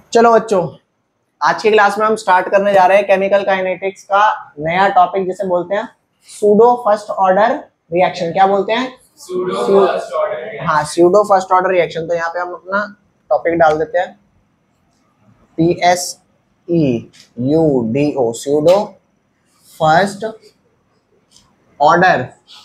चलो बच्चों, आज की क्लास में हम स्टार्ट करने जा रहे हैं केमिकल काइनेटिक्स का नया टॉपिक जिसे बोलते हैं सूडो फर्स्ट ऑर्डर रिएक्शन। क्या बोलते हैं? Pseudo first order. हाँ, सूडो फर्स्ट ऑर्डर रिएक्शन। तो यहाँ पे हम अपना टॉपिक डाल देते हैं PSEUDO, pseudo first order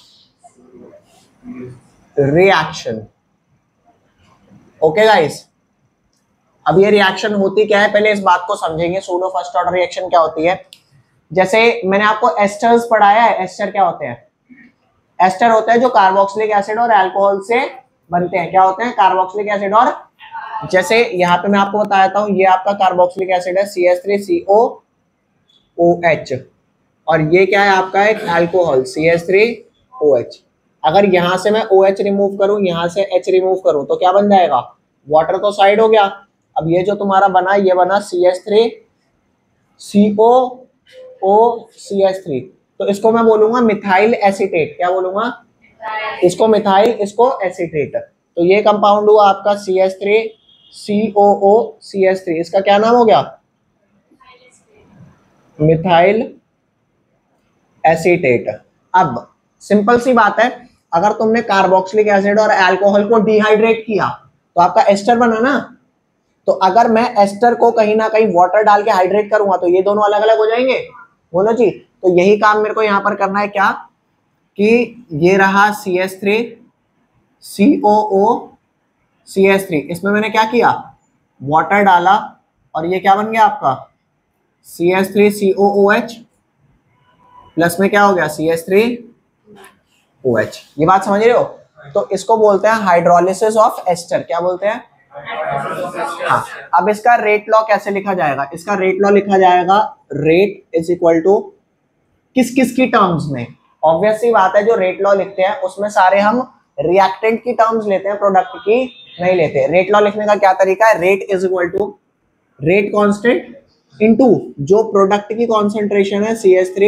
reaction. Okay guys, अब ये रिएक्शन होती क्या है, पहले इस बात को समझेंगे। सूडो फर्स्ट ऑर्डर रिएक्शन क्या होती है? जैसे मैंने आपको एस्टर्स पढ़ाया है। एस्टर क्या होते हैं? एस्टर होता है जो कार्बोक्सिलिक एसिड और अल्कोहल से बनते हैं। क्या होते हैं? कार्बोक्सिलिक एसिड और, जैसे यहाँ पे मैं आपको बताता हूँ, ये आपका कार्बोक्सिलिक एसिड है CH3COOH, और ये क्या है आपका एक अल्कोहल CH3OH। अगर यहाँ से मैं OH रिमूव करूँ, यहाँ से H रिमूव करूँ, तो क्या बन जाएगा? वाटर तो साइड हो गया। अब ये जो तुम्हारा बना, ये बना CH3COOCH3, तो इसको मैं बोलूंगा मिथाइल एसीटेट। क्या बोलूंगा? इसको मिथाइल, इसको एसीटेट। तो ये कंपाउंड हुआ आपका CH3COOCH3। इसका क्या नाम हो गया? Methyl acetate. अब सिंपल सी बात है, अगर तुमने कार्बोक्सिलिक एसिड और अल्कोहल को डिहाइड्रेट किया तो आपका एस्टर बना ना। तो अगर मैं एस्टर को कहीं ना कहीं वाटर डाल के हाइड्रेट करूंगा तो ये दोनों अलग अलग हो जाएंगे। बोलो जी। तो यही काम मेरे को यहाँ पर करना है। क्या कि ये रहा CH3COOCH3, इसमें मैंने क्या किया? वाटर डाला, और ये क्या बन गया आपका? CH3COOH प्लस में क्या हो गया? CH3OH। ये बात समझ रहे हो? तो इसको बोलते हैं हाइड्रोलिसिस ऑफ एस्टर। क्या बोलते हैं? हाँ। अब इसका रेट लॉ कैसे लिखा जाएगा? इसका रेट लॉ लिखा जाएगा, रेट इज इक्वल टू किस किस की टर्म्स में? ऑब्वियस सी बात है, जो रेट लॉ लिखते हैं उसमें सारे हम रिएक्टेंट की टर्म्स लेते हैं, प्रोडक्ट की नहीं लेते। रेट लॉ लिखने का क्या तरीका है? Rate is equal to rate constant into जो प्रोडक्ट की कॉन्सेंट्रेशन है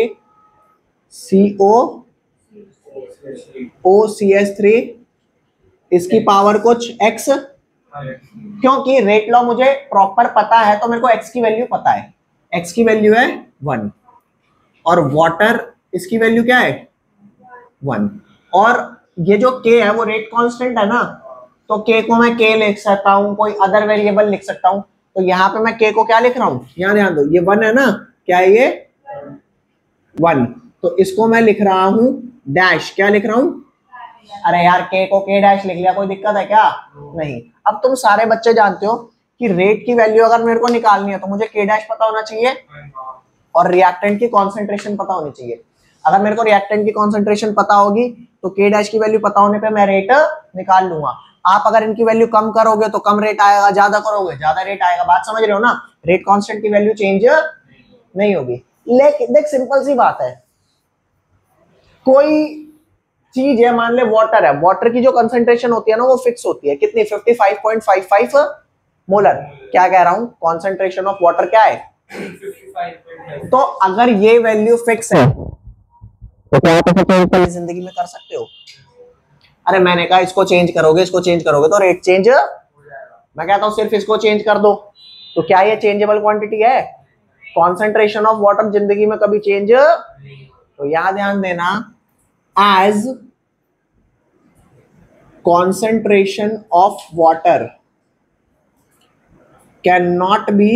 CH3COOCH3, इसकी पावर कुछ x। क्योंकि रेट लॉ मुझे प्रॉपर पता है तो मेरे को x की वैल्यू पता है। x की वैल्यू है 1, और वाटर इसकी वैल्यू क्या है? 1। और ये जो k है वो रेट कांस्टेंट है ना, तो k को मैं k लिख सकता हूँ, कोई अदर वेरिएबल लिख सकता हूँ। तो यहाँ पे मैं k को क्या लिख रहा हूँ? यहाँ ध्यान दो, ये 1 है ना, क्या है ये? 1। तो इसको मैं लिख रहा हूँ डैश। क्या लिख रहा हूँ? अरे यार, k को k डैश लिख लिया, कोई दिक्कत है क्या? नहीं। अब तुम सारे बच्चे जानते हो कि रेट की वैल्यू अगर मेरे को निकालनी है तो मुझे k डैश पता होना चाहिए और रिएक्टेंट की कॉन्सेंट्रेशन पता होनी चाहिए। अगर मेरे को रिएक्टेंट की कॉन्सेंट्रेशन पता होगी तो k डैश की वैल्यू पता होने पे मैं रेट निकाल लूंगा। आप अगर इनकी वैल्यू कम करोगे तो कम रेट आएगा, ज्यादा करोगे ज्यादा रेट आएगा। बात समझ रहे हो ना? रेट कांस्टेंट की वैल्यू चेंज नहीं होगी। लेकिन देख, सिंपल सी बात है, कोई चीज है, मान ले वाटर है, वाटर की जो कंसंट्रेशन होती है ना वो फिक्स होती है। कितनी? 55.55 मोलर। क्या कह रहा हूं? कंसंट्रेशन ऑफ वाटर क्या है? 55.5। तो अगर ये वैल्यू फिक्स है तो क्या आप इसे जिंदगी में कर सकते हो? अरे मैंने कहा इसको चेंज करोगे, इसको चेंज करोगे तो रेट चेंज। मैं कहता हूं सिर्फ इसको चेंज कर दो। तो क्या ये चेंजेबल क्वांटिटी है? कॉन्सेंट्रेशन ऑफ वाटर जिंदगी में कभी चेंज। तो यहां ध्यान देना, as concentration of water cannot be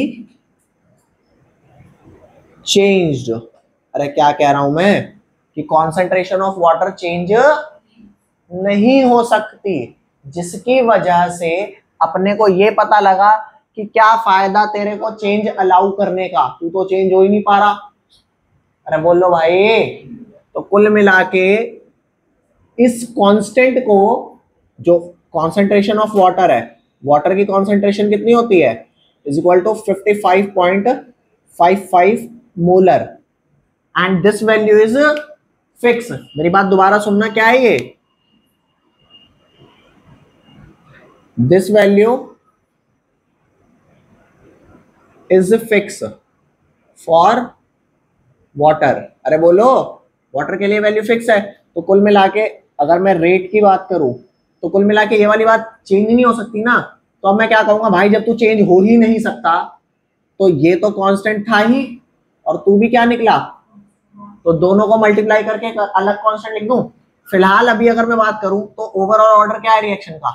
changed। अरे क्या कह रहा हूं मैं कि concentration of water चेंज नहीं हो सकती, जिसकी वजह से अपने को ये पता लगा कि क्या फायदा तेरे को चेंज अलाउ करने का, तू तो चेंज हो ही नहीं पा रहा। अरे बोलो भाई। तो कुल मिला के इस कांस्टेंट को, जो कॉन्सेंट्रेशन ऑफ वाटर है, वाटर की कॉन्सेंट्रेशन कितनी होती है? Is equal to 55.55 molar, and this value is fix. मेरी बात दोबारा सुनना, क्या है ये? This value is fix for water. अरे बोलो, वाटर के लिए वैल्यू फिक्स है। तो कुल मिला के अगर मैं रेट की बात करूं तो कुल मिला के ये वाली बात चेंज नहीं हो सकती ना। तो अब मैं क्या कहूंगा भाई, जब तू चेंज हो ही नहीं सकता तो ये तो कांस्टेंट था ही और तू भी क्या निकला, तो दोनों को मल्टीप्लाई करके एक अलग कांस्टेंट लिख दूं। फिलहाल अभी अगर मैं बात करूं तो ओवरऑल ऑर्डर क्या है रिएक्शन का,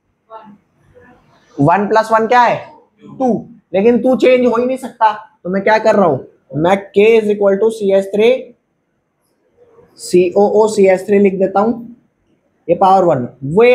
1 + 1 क्या है 2, लेकिन तू चेंज हो ही नहीं सकता, तो मैं क्या कर रहा हूं, मैं K = CH3 COOCH3 लिख देता हूं, ये पावर 1,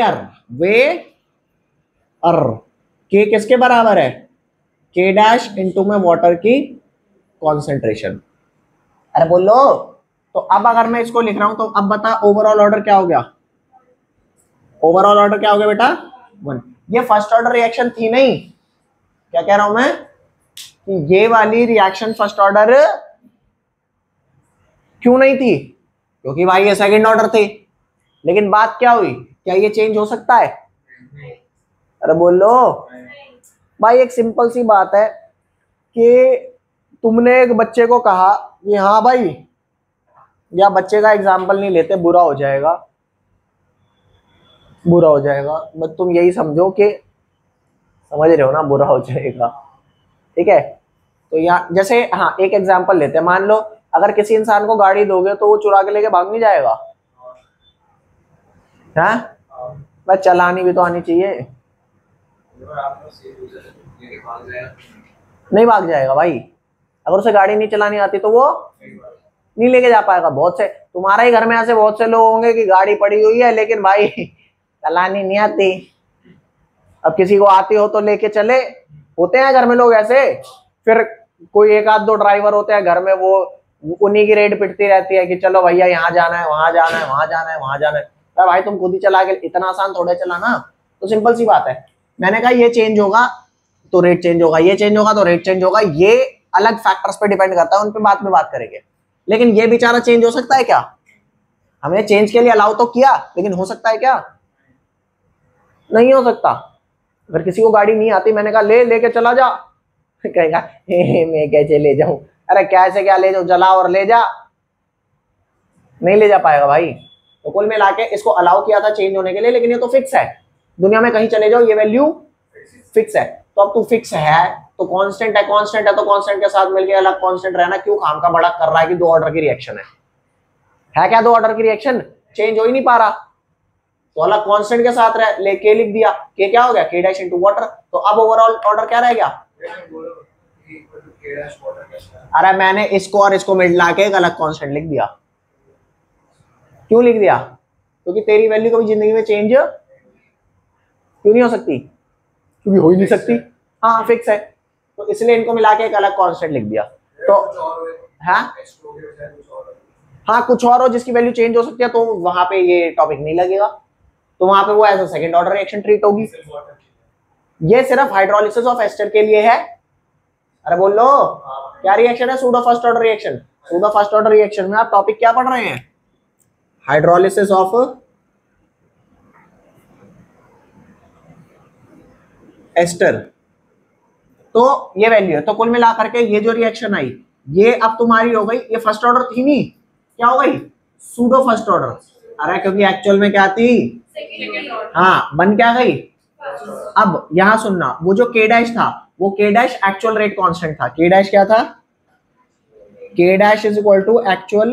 वेयर K किसके बराबर है, K डैश इंटू में वाटर की कॉन्सेंट्रेशन। अरे बोलो, तो अब अगर मैं इसको लिख रहा हूं तो अब बता ओवरऑल ऑर्डर क्या हो गया, ओवरऑल ऑर्डर क्या हो गया बेटा 1। ये फर्स्ट ऑर्डर रिएक्शन थी नहीं, क्या कह रहा हूं मैं कि ये वाली रिएक्शन फर्स्ट ऑर्डर क्यों नहीं थी, क्योंकि भाई ये सेकंड ऑर्डर थे। लेकिन बात क्या हुई, क्या ये चेंज हो सकता है, अरे बोलो भाई, एक सिंपल सी बात है कि तुमने एक बच्चे को कहा कि हाँ भाई, या बच्चे का एग्जाम्पल नहीं लेते, बुरा हो जाएगा, बस तुम यही समझो कि समझ रहे हो ना, बुरा हो जाएगा, ठीक है। तो यहाँ जैसे हाँ एक एग्जाम्पल लेते हैं, मान लो अगर किसी इंसान को गाड़ी दोगे तो वो चुरा के लेके भाग नहीं जाएगा, हाँ बस चलानी भी तो आनी चाहिए, नहीं भाग जाएगा भाई, अगर उसे गाड़ी नहीं चलानी आती तो वो नहीं लेके जा पाएगा। बहुत से तुम्हारा ही घर में ऐसे बहुत से लोग होंगे कि गाड़ी पड़ी हुई है लेकिन भाई चलानी नहीं आती, अब किसी को आती हो तो लेके चले, होते हैं घर में लोग ऐसे। फिर कोई एक आध दो ड्राइवर होते हैं घर में, वो उन्हीं की रेड पिटती रहती है कि चलो भैया यहाँ जाना है, वहां जाना है, वहां जाना है, वहां जाना है। तो भाई तुम खुद ही चला के, इतना आसान थोड़ा चलाना, तो सिंपल सी बात है। मैंने कहा ये चेंज होगा तो रेट चेंज होगा, ये चेंज होगा तो रेट चेंज होगा, ये अलग फैक्टर्स पे डिपेंड करता है, उन पे बाद में बात करेंगे। लेकिन ये बेचारा चेंज हो सकता है क्या, हमने चेंज के लिए अलाउ तो किया, लेकिन हो सकता है क्या, नहीं हो सकता। अगर किसी को गाड़ी नहीं आती, मैंने कहा लेके चला जा, कहेगा मैं कैसे ले जाऊं, अरे कैसे क्या ले जाऊं, जला और ले जा, नहीं ले जा पाएगा भाई। तो कुल मिला के इसको अलाउ किया था चेंज होने के लिए, लेकिन ये तो फिक्स है, दुनिया में कहीं चले जाओ ये वैल्यू फिक्स है। तो अब तू फिक्स है तो कांस्टेंट है, कांस्टेंट है तो कांस्टेंट के साथ मिलके अलग कांस्टेंट रहना क्यों खाम का बड़ा कर रहा है कि 2 ऑर्डर की रिएक्शन है क्या 2 ऑर्डर की रिएक्शन, चेंज हो ही नहीं पा रहा, तो अलग कांस्टेंट के साथ लेके लिख दिया, के क्या हो गया K डैश इंटू वाटर। तो अब ओवरऑल ऑर्डर क्या रह गया, अरे मैंने इसको और इसको मिला के एक अलग कांस्टेंट लिख दिया, क्यों लिख दिया, क्योंकि तेरी वैल्यू कभी जिंदगी में चेंज क्यों नहीं हो सकती, क्योंकि हो ही नहीं सकती, हाँ फिक्स है, तो इसलिए इनको मिला के एक अलग कांस्टेंट लिख दिया। तो हाँ कुछ और हो जिसकी वैल्यू चेंज हो सकती है तो वहां पे ये टॉपिक नहीं लगेगा, तो वहां पे वो as a second order reaction treat होगी। ये सिर्फ हाइड्रोलिसिस ऑफ एस्टर के लिए है। अरे बोल लो क्या रिएक्शन है, pseudo first order reaction. Pseudo first order reaction में आप टॉपिक क्या पढ़ रहे हैं, हाइड्रोलिसिस ऑफ एस्टर। तो ये वैल्यू है, तो कुल मिला करके ये जो रिएक्शन आई ये अब तुम्हारी हो गई, ये फर्स्ट ऑर्डर थी नहीं, क्या हो गई सूडो फर्स्ट ऑर्डर। अरे क्योंकि एक्चुअल में क्या थी, हाँ बन क्या गई। अब यहां सुनना, वो जो K डैश था वो K dash actual rate constant था। K डैश क्या था, K dash is equal to actual,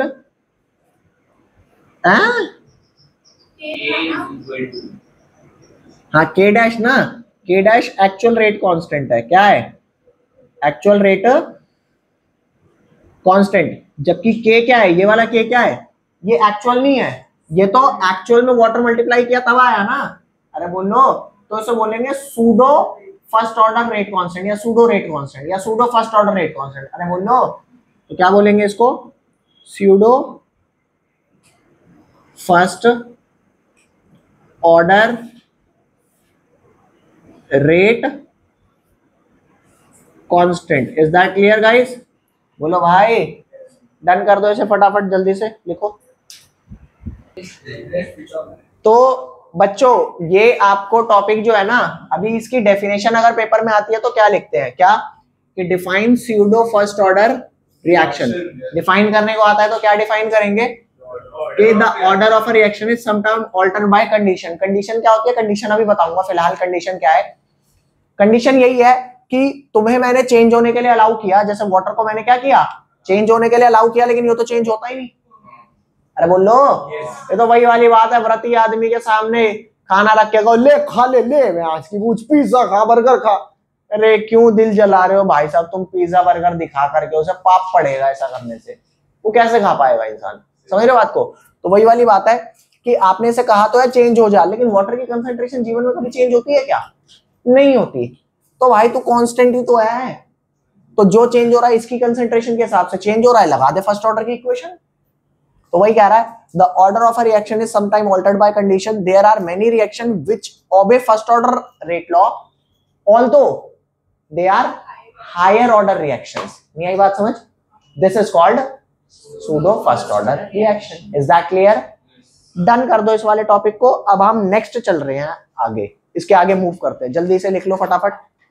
हाँ K डैश ना, K dash actual rate constant है, क्या है एक्चुअल रेट कांस्टेंट, जबकि K क्या है, ये वाला K क्या है, ये एक्चुअल नहीं है, ये तो एक्चुअल में वाटर मल्टीप्लाई किया तब आया ना। अरे बोलो, तो इसे बोलेंगे pseudo first order rate constant या सूडो रेट कांस्टेंट या pseudo first order rate constant. अरे बोलो, तो क्या बोलेंगे इसको, pseudo first order rate constant. Is that clear guys, बोलो भाई, डन कर दो इसे फटाफट जल्दी से लिखो। तो बच्चों ये आपको टॉपिक जो है ना, अभी इसकी डेफिनेशन अगर पेपर में आती है तो क्या लिखते हैं, क्या कि define pseudo first order reaction. Define करने को आता है तो क्या डिफाइन करेंगे कि the order of a reaction is sometime altered by condition. Condition क्या होती है, कंडीशन अभी बताऊंगा, फिलहाल कंडीशन क्या है कंडीशन यही है कि तुम्हें मैंने चेंज होने के लिए अलाउ किया, जैसे वाटर को मैंने क्या किया, चेंज होने के लिए अलाउ किया, लेकिन ये तो चेंज होता ही नहीं। अरे बोलो, ये तो वही वाली बात है, व्रती आदमी के सामने खाना रख के कहो ले खा ले, मैं आज की पूछ पिज्जा खा, बर्गर खा। अरे क्यों दिल जला रहे हो भाई साहब, तुम पिज्जा बर्गर दिखा करके उसे पाप पड़ेगा ऐसा करने से, वो कैसे खा पाएगा इंसान, समझ रहे हो बात को। तो वही वाली बात है कि आपने इसे कहा तो है चेंज हो जा, लेकिन वाटर की कंसंट्रेशन जीवन में कभी चेंज होती है क्या, नहीं होती। तो भाई तू कांस्टेंट ही तो है, तो जो चेंज हो रहा है इसकी कंसंट्रेशन के हिसाब से चेंज हो रहा है, लगा दे फर्स्ट ऑर्डर की इक्वेशन। तो वही कह रहा है, the order of a reaction is sometime altered by condition, there are many reaction which obey first order rate law although they are higher order reactions. नहीं आई बात समझ, this is called pseudo first order reaction. Is that clear? Done कर दो इस वाले topic को। अब हम नेक्स्ट चल रहे हैं आगे, इसके आगे मूव करते हैं, जल्दी से लिख लो फटाफट।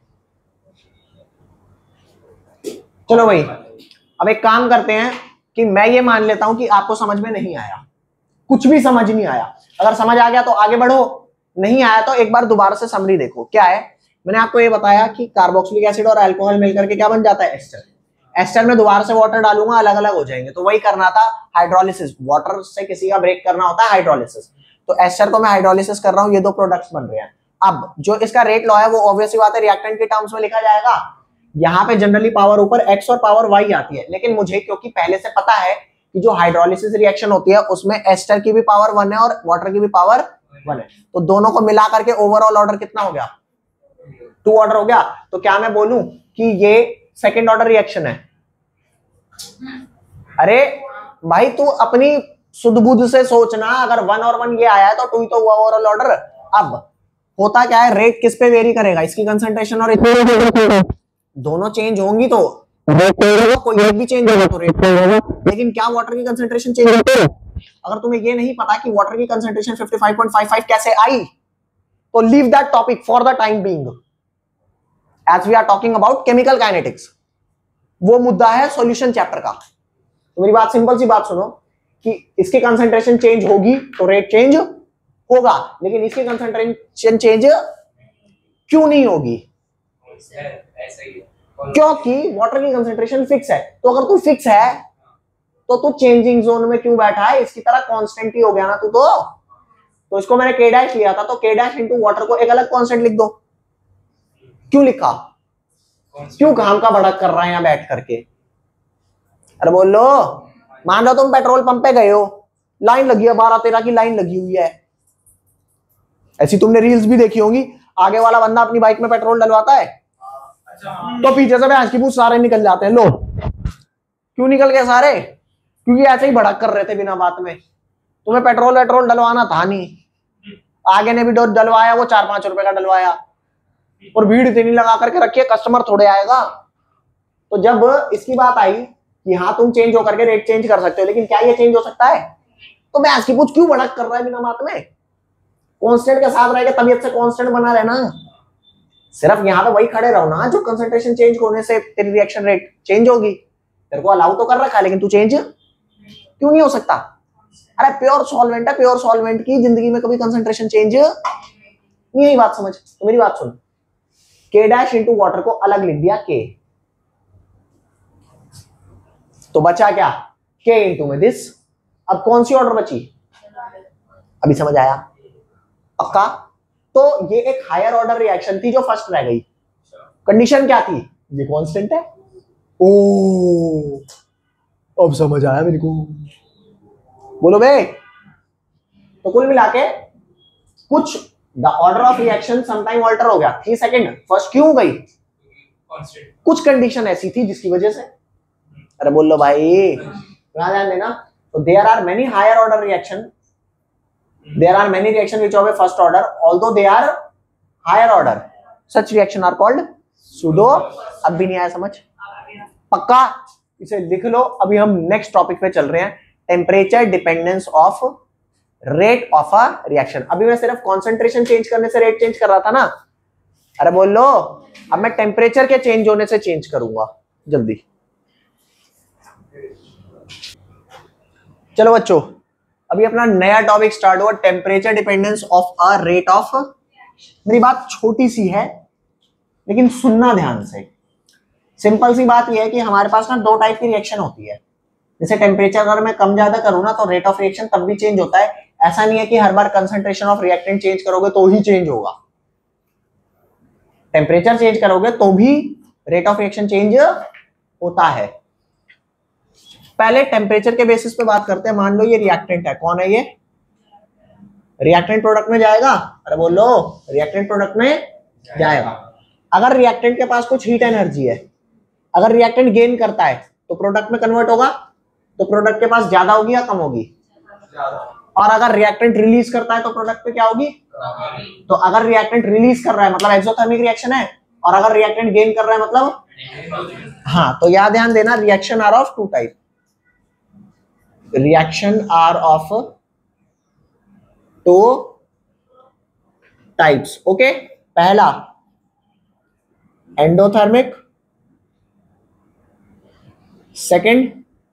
चलो भाई, अब एक काम करते हैं कि मैं ये मान लेता हूं कि आपको समझ में नहीं आया, कुछ भी समझ नहीं आया। अगर समझ आ गया तो आगे बढ़ो, नहीं आया तो एक बार दोबारा से समरी देखो। क्या है, मैंने आपको ये बताया कि कार्बोक्सिलिक एसिड और अल्कोहल मिलकर के क्या बन जाता है, एस्टर। एस्टर में दोबारा से वाटर डालूंगा, अलग अलग हो जाएंगे। तो वही करना था हाइड्रोलिसिस, वाटर से किसी का ब्रेक करना होता है हाइड्रोलिसिस। तो एस्टर को मैं हाइड्रोलिसिस कर रहा हूं, ये दो प्रोडक्ट्स बन रहे हैं। अब जो इसका रेट लॉ है वो ऑब्वियसली बात है रिएक्टेंट के टर्म्स में लिखा जाएगा। यहाँ पे जनरली पावर ऊपर x और पावर y आती है, लेकिन मुझे क्योंकि पहले से पता है कि जो हाइड्रोलिसिस रिएक्शन होती है उसमें एस्टर की भी पावर 1 है और वाटर की भी पावर 1 है, तो दोनों को मिला करके ओवरऑल ऑर्डर कितना हो गया, 2 ऑर्डर हो गया। तो क्या मैं बोलूं कि ये सेकेंड ऑर्डर रिएक्शन है? अरे भाई तू अपनी सुध बुध से सोचना, अगर 1 और 1 ये आया है तो 2 ही तो हुआ ओवरऑल ऑर्डर। अब होता क्या है, रेट किस पे वेरी करेगा, इसकी कंसंट्रेशन और दोनों चेंज होंगी तो कोई एक भी चेंज होगा तो रेट होगा। लेकिन क्या वाटर की कंसंट्रेशन चेंज होती है? अगर तुम्हें ये नहीं पता कि वाटर की कंसंट्रेशन 55.55 कैसे आई, तो leave that topic for the time being, as we are talking about chemical kinetics. वो मुद्दा है सॉल्यूशन चैप्टर का। तो मेरी बात, सिंपल सी बात सुनो कि इसकी कंसंट्रेशन चेंज होगी तो रेट चेंज होगा, लेकिन इसकी कंसंट्रेशन चेंज क्यों नहीं होगी? क्योंकि वाटर की कंसंट्रेशन फिक्स है। तो अगर तू फिक्स है तो तू चेंजिंग जोन में क्यों बैठा है, इसकी तरह कांस्टेंट ही हो गया ना तू तो इसको मैंने k डैश लिया था, तो k डैश इंटू वाटर को एक अलग कांस्टेंट लिख दो। क्यों लिखा, क्यों काम का भड़क कर रहा है यहां बैठ करके? अरे बोल लो, मान लो तुम पेट्रोल पंप पे गए हो, लाइन लगी है 12-13 की लाइन लगी हुई है। ऐसी तुमने रील्स भी देखी होंगी, आगे वाला बंदा अपनी बाइक में पेट्रोल डलवाता है तो पीछे से भैंस की पूछ सारे निकल जाते हैं। लो क्यों निकल गए सारे? क्योंकि ऐसे ही भड़क कर रहे थे बिना बात में। तुम्हें पेट्रोल डलवाना था नहीं, आगे ने भी डलवाया, वो 4-5 रुपए का डलवाया, और भीड़ इतनी लगा करके रखी है, कस्टमर थोड़े आएगा। तो जब इसकी बात आई कि हाँ तुम चेंज होकर के रेट चेंज कर सकते हो, लेकिन क्या ये चेंज हो सकता है? तो भैंस की पूछ क्यों भड़क कर रहा है बिना बात में? कांस्टेंट के साथ रहेगा, तबीयत से कांस्टेंट बना रहना। सिर्फ यहां पे वही खड़े रहो ना, जो कंसंट्रेशन चेंज होने से तेरी रिएक्शन रेट चेंज होगी। तेरे को अलाउ तो कर रखा है, लेकिन तू चेंज क्यों नहीं हो सकता? अरे प्योर सॉल्वेंट है, प्योर सॉल्वेंट की जिंदगी में कभी कंसंट्रेशन चेंज नहीं है। बात समझ? तो मेरी बात सुन, k डैश इंटू वाटर को अलग लिख दिया k, तो बचा क्या, k इंटू में दिस। अब कौन सी ऑर्डर बची? अभी समझ आया पक्का? तो ये एक हायर ऑर्डर रिएक्शन थी जो फर्स्ट रह गई। कंडीशन क्या थी? ये कांस्टेंट है। ओ अब समझ आया मेरे को, बोलो बे। तो कुल मिला के कुछ the order of reaction sometime alter हो गया। 3 सेकेंड फर्स्ट क्यों गई? कुछ कंडीशन ऐसी थी जिसकी वजह से। अरे बोल लो भाई, ध्यान देना। तो there are many higher order reaction, there are many reaction which have a first order although they are higher order, such reaction are called pseudo। अब भी नहीं आया समझ? पक्का इसे लिख लो। अभी हम नेक्स्ट टॉपिक पे चल रहे हैं, temperature dependence of rate of a reaction. अभी मैं सिर्फ कॉन्सेंट्रेशन चेंज करने से रेट चेंज कर रहा था ना। अरे बोल लो, अब मैं टेम्परेचर के चेंज होने से चेंज करूंगा जल्दी। चलो बच्चों, अभी अपना नया टॉपिक स्टार्ट हुआ, temperature dependence of a rate of. मेरी बात छोटी सी है, लेकिन सुनना ध्यान से। सिंपल सी बात यह है कि हमारे पास ना दो टाइप की रिएक्शन होती है। जैसे टेम्परेचर अगर मैं कम ज्यादा करूँ ना तो रेट ऑफ रिएक्शन तब भी चेंज होता है। ऐसा नहीं है कि हर बार कंसंट्रेशन ऑफ रिएक्टेंट चेंज करोगे तो ही चेंज होगा। टेम्परेचर चेंज करोगे तो भी रेट ऑफ रिएक्शन चेंज होता है। पहले टेम्परेचर के बेसिस पे बात करते हैं। मान लो ये रिएक्टेंट है, कौन है ये? रिएक्टेंट प्रोडक्ट में जाएगा। अरे बोलो, रिएक्टेंट प्रोडक्ट में जाएगा। अगर रिएक्टेंट के पास कुछ हीट एनर्जी है, अगर रिएक्टेंट गेन करता है तो प्रोडक्ट में कन्वर्ट होगा, तो प्रोडक्ट के पास ज्यादा होगी या कम होगी? और अगर रिएक्टेंट रिलीज करता है तो प्रोडक्ट पे क्या होगी? तो अगर रिएक्टेंट रिलीज कर रहा है मतलब एक्सोथर्मिक रिएक्शन है, और अगर रिएक्टेंट गेन कर रहा है मतलब, हाँ, तो याद ध्यान देना, reaction are of two type. Reaction are of two types. Okay, पहला एंडोथर्मिक, सेकंड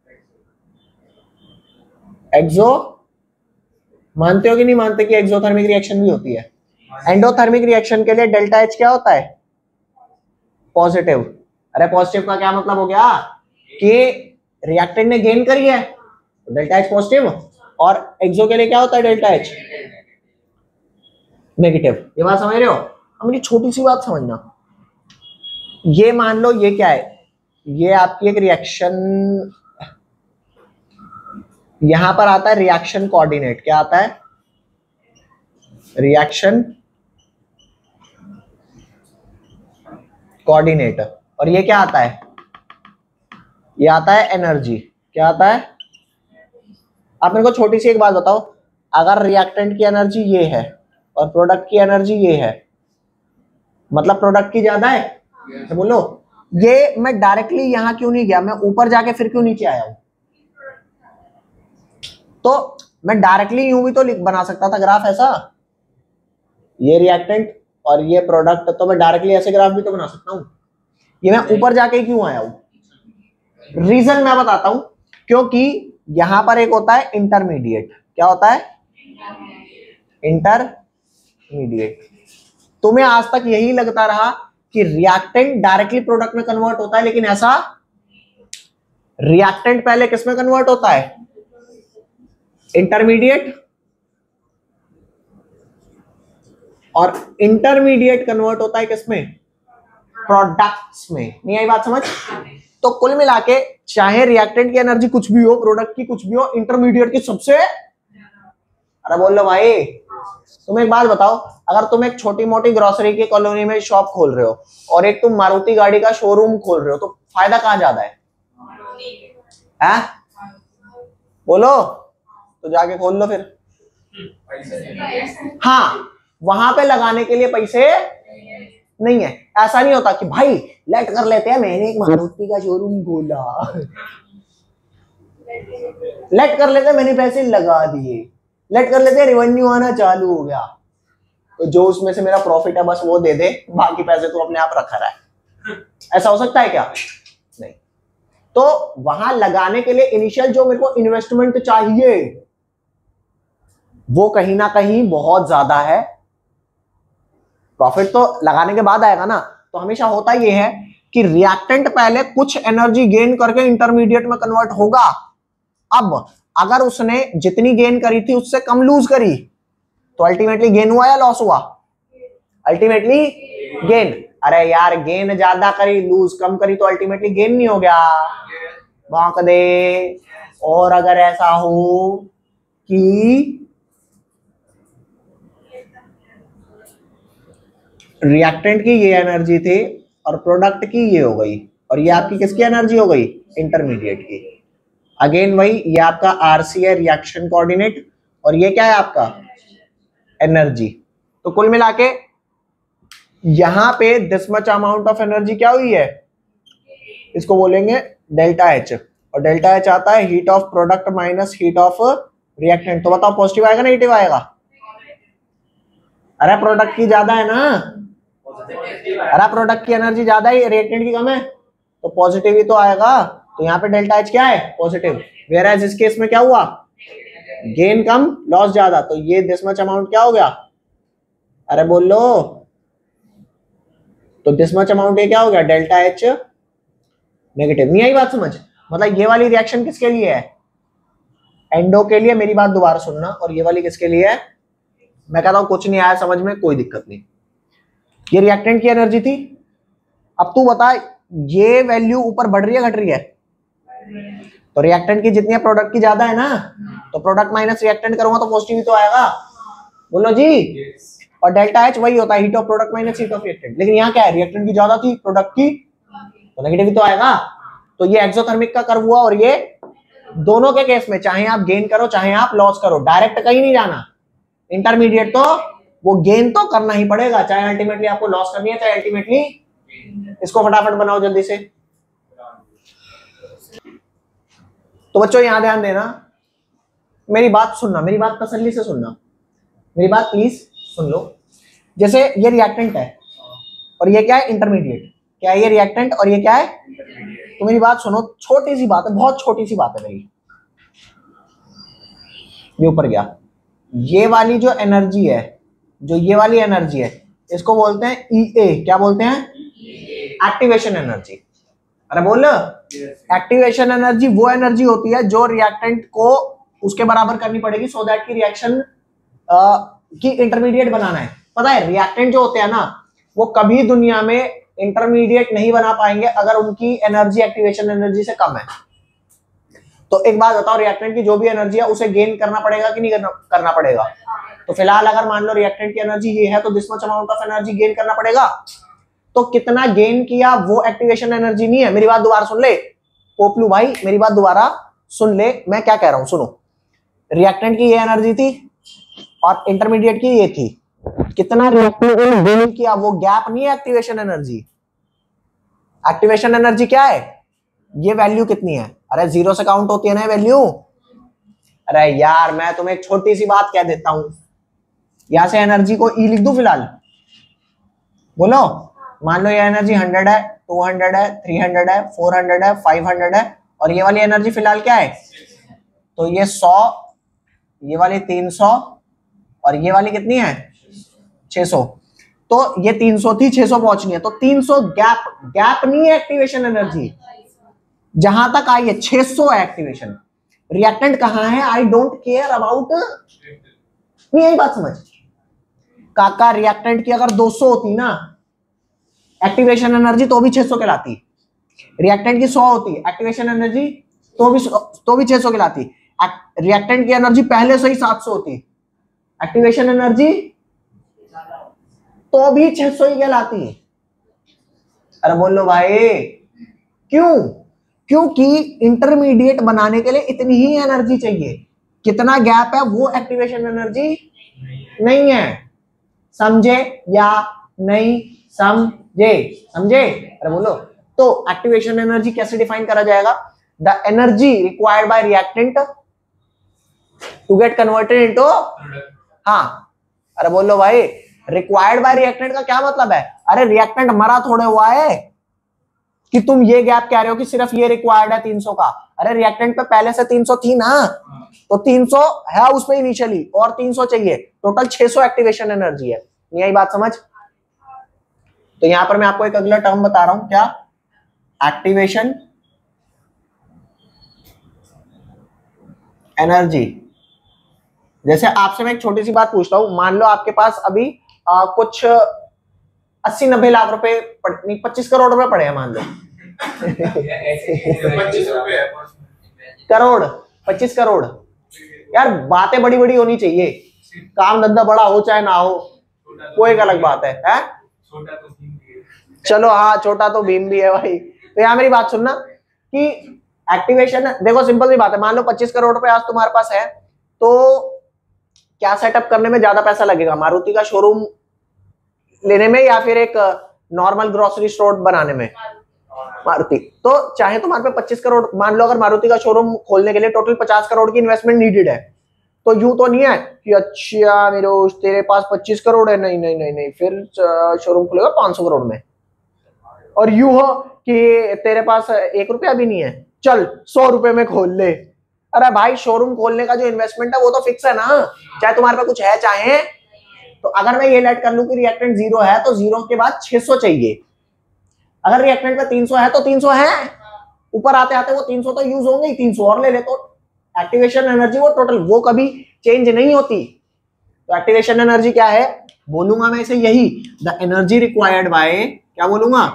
एक्सो। मानते हो कि नहीं मानते कि एक्सोथर्मिक रिएक्शन भी होती है? एंडोथर्मिक रिएक्शन के लिए डेल्टा एच क्या होता है? पॉजिटिव। अरे पॉजिटिव का क्या मतलब हो गया कि रिएक्टेंट ने गेन करी है तो डेल्टा एच पॉजिटिव, और एक्सो के लिए क्या होता है डेल्टा एच? नेगेटिव। ये बात समझ रहे हो? अब मेरी छोटी सी बात समझना, ये मान लो ये क्या है, ये आपकी एक रिएक्शन, यहां पर आता है रिएक्शन कोऑर्डिनेट। क्या आता है? Reaction coordinate. और ये क्या आता है? ये आता है एनर्जी। क्या आता है? आप मेरे को छोटी सी एक बात बताओ, अगर रिएक्टेंट की एनर्जी ये है और प्रोडक्ट की एनर्जी ये है, मतलब प्रोडक्ट की ज्यादा है, तो बोलो ये मैं डायरेक्टली यहां क्यों नहीं गया, मैं ऊपर जाके फिर क्यों नीचे आया हूं? तो मैं डायरेक्टली यूं भी तो बना सकता था ग्राफ ऐसा, ये रिएक्टेंट और ये प्रोडक्ट, तो मैं डायरेक्टली ऐसे ग्राफ भी तो बना सकता हूं। ये मैं ऊपर जाके क्यों आया हूं? रीजन मैं बताता हूं, क्योंकि यहां पर एक होता है इंटरमीडिएट। क्या होता है? इंटरमीडिएट। तुम्हें आज तक यही लगता रहा कि रिएक्टेंट डायरेक्टली प्रोडक्ट में कन्वर्ट होता है, लेकिन ऐसा रिएक्टेंट पहले किस में कन्वर्ट होता है? इंटरमीडिएट, और इंटरमीडिएट कन्वर्ट होता है किसमें? प्रोडक्ट्स में। नहीं आई बात समझ? तो कुल मिला के चाहे रिएक्टेंट की एनर्जी कुछ भी हो, प्रोडक्ट की कुछ भी हो, इंटरमीडिएट की सबसे, अरे बोल लो भाई। तुम एक बात बताओ, अगर तुम एक छोटी मोटी ग्रोसरी की कॉलोनी में शॉप खोल रहे हो और एक तुम मारुति गाड़ी का शोरूम खोल रहे हो, तो फायदा कहां ज्यादा है? बोलो, तो जाके खोल लो फिर। हाँ, वहां पे लगाने के लिए पैसे नहीं है। ऐसा नहीं होता कि भाई लेट कर लेते हैं, मैंने एक मारुति का शोरूम खोला, लेट कर लेते हैं, मैंने पैसे लगा दिए, लेट कर लेते हैं, रेवेन्यू आना चालू हो गया, तो जो उसमें से मेरा प्रॉफिट है बस वो दे दे, बाकी पैसे तो अपने आप रखा रहा है। ऐसा हो सकता है क्या? नहीं। तो वहां लगाने के लिए इनिशियल जो मेरे को इन्वेस्टमेंट चाहिए वो कहीं ना कहीं बहुत ज्यादा है। प्रॉफिट तो लगाने के बाद आएगा ना। तो हमेशा होता ये है कि रिएक्टेंट पहले कुछ एनर्जी गेन करके इंटरमीडिएट में कन्वर्ट होगा। अब अगर उसने जितनी गेन करी थी उससे कम लूज करी तो अल्टीमेटली गेन हुआ या लॉस हुआ? Ultimately gain. अरे यार, गेन ज्यादा करी लूज कम करी तो अल्टीमेटली गेन नहीं हो गया? बांक दे। और अगर ऐसा हो कि रिएक्टेंट की ये एनर्जी थी और प्रोडक्ट की ये हो गई, और ये आपकी किसकी एनर्जी हो गई? इंटरमीडिएट की। अगेन वही, ये आपका आरसी है, रिएक्शन कोऑर्डिनेट, और ये क्या है आपका? एनर्जी। तो कुल मिला के यहां पे this much amount of energy क्या हुई है? इसको बोलेंगे डेल्टा एच, और डेल्टा एच आता है heat of product minus heat of reactant. तो बताओ पॉजिटिव आएगा नेगेटिव आएगा? अरे प्रोडक्ट की ज्यादा है ना, अरे प्रोडक्ट की एनर्जी ज्यादा है, रिएक्टेंट की कम है, तो पॉजिटिव ही तो आएगा। तो यहाँ पे डेल्टा एच क्या है? पॉजिटिव। वेयर एज इस केस में क्या हुआ? गेन कम लॉस ज्यादा, तो ये दिस मच अमाउंट क्या हो गया? अरे बोल लो, तो दिस मच अमाउंट ये क्या हो गया, डेल्टा एच नेगेटिव। नहीं आई बात समझ? मतलब ये वाली रिएक्शन किसके लिए है, एंडो के लिए। मेरी बात दोबारा सुनना। और ये वाली किसके लिए है? मैं कहता हूं कुछ नहीं आया समझ में, कोई दिक्कत नहीं। ये रिएक्टेंट की एनर्जी थी। अब तू बता ये वैल्यू ऊपर बढ़ रही है घट रही है? तो रिएक्टेंट की जितनी है प्रोडक्ट की ज्यादा है ना, तो प्रोडक्ट माइनस रिएक्टेंट करूंगा तो पॉजिटिव ही तो आएगा। बोलो जी। Yes. और डेल्टा एच वही होता है, heat of product minus heat of reactant. लेकिन यहाँ क्या है, रिएक्टेंट की ज्यादा थी प्रोडक्ट की, तो नेगेटिव ही तो आएगा। तो ये एक्सोथर्मिक का कर्व हुआ। और ये दोनों के केस में चाहे आप गेन करो चाहे आप लॉस करो, डायरेक्ट कहीं नहीं जाना। इंटरमीडिएट तो वो गेन तो करना ही पड़ेगा, चाहे अल्टीमेटली आपको लॉस करनी है चाहे अल्टीमेटली। इसको फटाफट बनाओ जल्दी से। तो बच्चों यहां ध्यान देना, मेरी बात सुनना, मेरी बात तसल्ली से सुनना, मेरी बात प्लीज सुन लो। जैसे ये रिएक्टेंट है और ये क्या है, इंटरमीडिएट। क्या है ये, रिएक्टेंट और ये क्या है। तो मेरी बात सुनो, छोटी सी बात है, बहुत छोटी सी बात है मेरी। ये ऊपर गया, ये वाली जो एनर्जी है, जो ये वाली एनर्जी है, इसको बोलते हैं EA। क्या बोलते हैं? Activation energy. अरे बोल। एक्टिवेशन एनर्जी वो एनर्जी होती है जो रिएक्टेंट को उसके बराबर करनी पड़ेगी सो दैट की रिएक्शन की इंटरमीडिएट बनाना है। पता है रिएक्टेंट जो होते हैं ना, वो कभी दुनिया में इंटरमीडिएट नहीं बना पाएंगे अगर उनकी एनर्जी एक्टिवेशन एनर्जी से कम है। तो एक बात बताओ, रिएक्टेंट की जो भी एनर्जी है उसे गेन करना पड़ेगा कि नहीं करना पड़ेगा? तो फिलहाल अगर मान लो रिएक्टेंट की एनर्जी ये है तो this much amount of energy gain करना पड़ेगा। तो कितना गेन किया वो एक्टिवेशन एनर्जी नहीं है। मेरी बात दोबारा सुन ले पोपलू भाई, मेरी बात दोबारा सुन ले, मैं क्या कह रहा हूं सुनो। रिएक्टेंट की ये एनर्जी थी और इंटरमीडिएट की ये थी। कितना रिएक्टेंट ने गेन किया वो गैप नहीं है एक्टिवेशन एनर्जी। एक्टिवेशन एनर्जी क्या है, ये वैल्यू कितनी है? अरे 0 से काउंट होती है ना वैल्यू। अरे यार मैं तुम्हें एक छोटी सी बात कह देता हूं, यहां से एनर्जी को E लिख दूं फिलहाल। बोलो, मान लो ये एनर्जी 100 है, 200 है, 300 है, 400 है, 500 है, और ये वाली एनर्जी फिलहाल क्या है? तो ये 100, ये वाली 300 और ये वाली कितनी है? 600। तो ये 300 थी, 600 पहुंचनी है, तो 300 गैप नहीं है एक्टिवेशन एनर्जी। जहां तक आई है 600 है एक्टिवेशन। रिएक्टेंट कहां है? I don't care about. नहीं यही बात समझ काका। रिएक्टेंट की अगर 200 होती ना एक्टिवेशन एनर्जी तो भी 600 कहलाती। रिएक्टेंट की 100 होती एक्टिवेशन एनर्जी तो भी 600 कहलाती। रिएक्टेंट की एनर्जी पहले से ही 700 होती, एक्टिवेशन एनर्जी तो भी 600 ही कहलाती। अरे बोल लो भाई, क्यों? क्योंकि इंटरमीडिएट बनाने के लिए इतनी ही एनर्जी चाहिए। कितना गैप है वो एक्टिवेशन एनर्जी नहीं है। समझे या नहीं समझे? समझे? अरे बोलो। तो एक्टिवेशन एनर्जी कैसे डिफाइन करा जाएगा? The energy required by reactant to get converted into. हाँ, अरे बोलो भाई, रिक्वायर्ड बाय रिएक्टेंट का क्या मतलब है? अरे रिएक्टेंट मरा थोड़े हुआ है कि तुम ये गैप कह रहे हो कि सिर्फ ये रिक्वायर्ड है 300 का। अरे रिएक्टेंट पे पहले से 300 थी ना, तो 300 है उसमें इनिशियली और 300 चाहिए, टोटल 600 एक्टिवेशन एनर्जी है। यही बात समझ? तो यहां पर मैं आपको एक अगला टर्म बता रहा हूं, क्या? Activation energy. जैसे आपसे मैं एक छोटी सी बात पूछता हूं, मान लो आपके पास अभी कुछ 80-90 लाख रुपए 25 करोड़ रुपए पड़े हैं, मान लो 25 रुपए करोड़ 25 करोड़। यार बातें बड़ी बड़ी होनी चाहिए, काम धंधा बड़ा हो चाहे ना हो, कोई एक अलग बात है? छोटा तो भीम भी है। चलो हाँ, छोटा तो भीम भी है भाई। तो यहाँ मेरी बात सुनना कि एक्टिवेशन, देखो सिंपल सी बात है, मान लो 25 करोड़ रुपए आज तुम्हारे पास है, तो क्या सेटअप करने में ज्यादा पैसा लगेगा, मारुति का शोरूम लेने में या फिर एक नॉर्मल ग्रोसरी स्टोर बनाने में? मारुति। तो चाहे तुम्हारे पे 25 करोड़, मान लो अगर मारुति का शोरूम खोलने के लिए टोटल 50 करोड़ की इन्वेस्टमेंट नीडेड है, तो यूं तो नहीं है कि अच्छा मेरे तेरे पास 25 करोड़ है, नहीं नहीं नहीं नहीं, फिर शोरूम खुलेगा 500 करोड़ में। और यूं हो कि तेरे पास 1 रुपया भी नहीं है, चल 100 रुपए में खोल ले। अरे भाई शोरूम खोलने का जो इन्वेस्टमेंट है वो तो फिक्स है ना, चाहे तुम्हारे पे कुछ है चाहे। तो अगर मैं ये लेट कर लूं कि रिएक्टेंट 0 है तो 0 के बाद 600 चाहिए, अगर रिएक्टेंट में 300 है तो 300 है, ऊपर आते आते वो 300 तो यूज होंगे ही, 300 और ले ले, तो एक्टिवेशन एनर्जी वो टोटल वो कभी चेंज नहीं होती। तो एक्टिवेशन एनर्जी क्या है, बोलूंगा मैं इसे यही, द एनर्जी रिक्वायर्ड बाय, क्या बोलूंगा,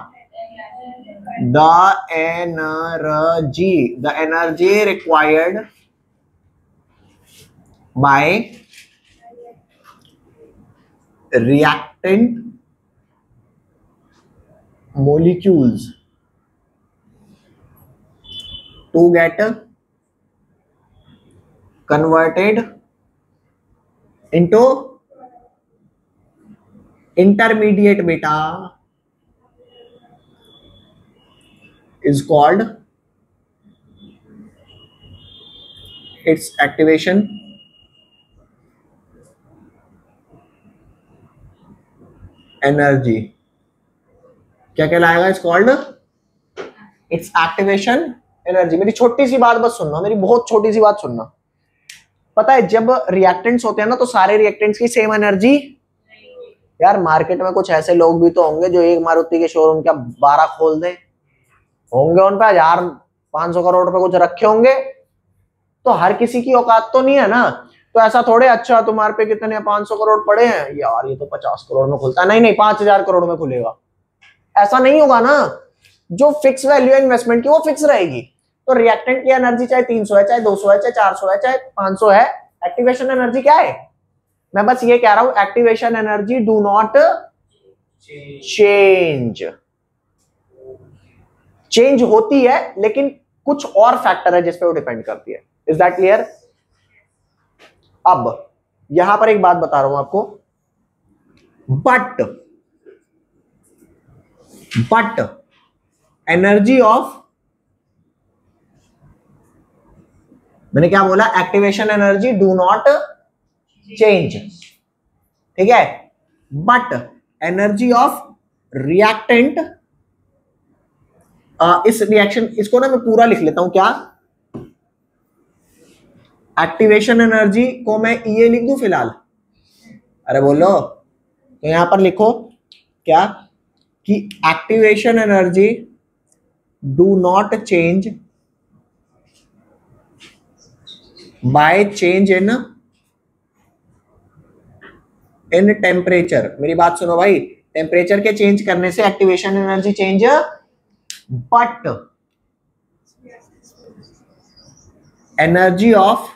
the energy required by reactant molecules to get converted into intermediate beta is called its activation energy. क्या कहलाएगा, it's called its activation energy. मेरी छोटी सी बात बस सुनना, मेरी बहुत छोटी सी बात सुनना। पता है जब रिएक्टेंट्स होते हैं ना तो सारे रिएक्टेंट्स की सेम एनर्जी, यार मार्केट में कुछ ऐसे लोग भी तो होंगे जो एक मारुति के शोरूम का 12 खोल दें, होंगे उन पे 1500 करोड़ रुपए कुछ रखे होंगे, तो हर किसी की औकात तो नहीं है ना। तो ऐसा थोड़े अच्छा तुम्हारे पे कितने 500 करोड़ पड़े हैं यार, ये तो 50 करोड़ में खुलता है, नहीं 5000 करोड़ में खुलेगा, ऐसा नहीं होगा ना। जो फिक्स वैल्यू है इन्वेस्टमेंट की वो फिक्स रहेगी। तो रिएक्टेंट की एनर्जी चाहे 300 है, चाहे 200 है, चाहे 400 है, चाहे 500 है, एक्टिवेशन एनर्जी क्या है, मैं बस ये कह रहा हूं, activation energy do not change होती है, लेकिन कुछ और फैक्टर है जिसपे वो डिपेंड करती है। Is that clear? अब यहां पर एक बात बता रहा हूं आपको, बट एनर्जी ऑफ, मैंने क्या बोला, activation energy do not change, ठीक है, बट एनर्जी ऑफ रिएक्टेंट, इस रिएक्शन, इसको ना मैं पूरा लिख लेता हूं, क्या, एक्टिवेशन एनर्जी को मैं ये लिख दूं फिलहाल, अरे बोलो, तो यहां पर लिखो क्या, कि activation energy do not change by change in temperature. मेरी बात सुनो भाई, टेम्परेचर के चेंज करने से activation energy change, but energy of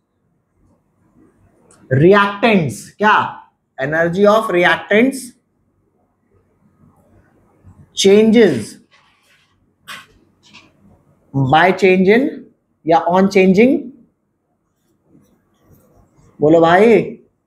reactants, क्या, energy of reactants changes by change in या ऑन चेंजिंग, बोलो भाई,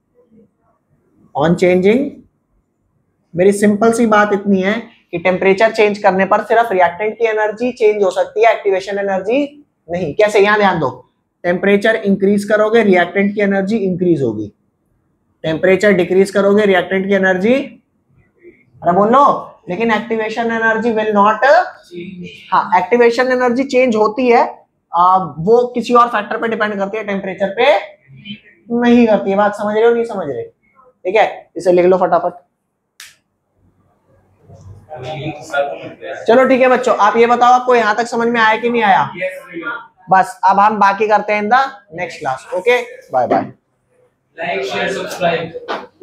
ऑन चेंजिंग। मेरी सिंपल सी बात इतनी है कि टेम्परेचर चेंज करने पर सिर्फ रिएक्टेंट की एनर्जी चेंज हो सकती है, एक्टिवेशन एनर्जी नहीं। कैसे, यहां ध्यान दो, टेम्परेचर इंक्रीज करोगे रिएक्टेंट की एनर्जी इंक्रीज होगी, टेम्परेचर डिक्रीज करोगे रिएक्टेंट की एनर्जी, अरे बोलो, लेकिन एक्टिवेशन एनर्जी विल नॉट, हाँ एक्टिवेशन एनर्जी चेंज होती है, वो किसी और फैक्टर पे डिपेंड करती है, टेम्परेचर पे नहीं करती है। बात समझ रहे हो, नहीं समझ रहे? ठीक है, इसे लिख लो फटाफट। चलो ठीक है बच्चों, आप ये बताओ आपको यहां तक समझ में आया कि नहीं आया? बस अब हम बाकी करते हैं in the next class. Okay, bye bye. Like share subscribe.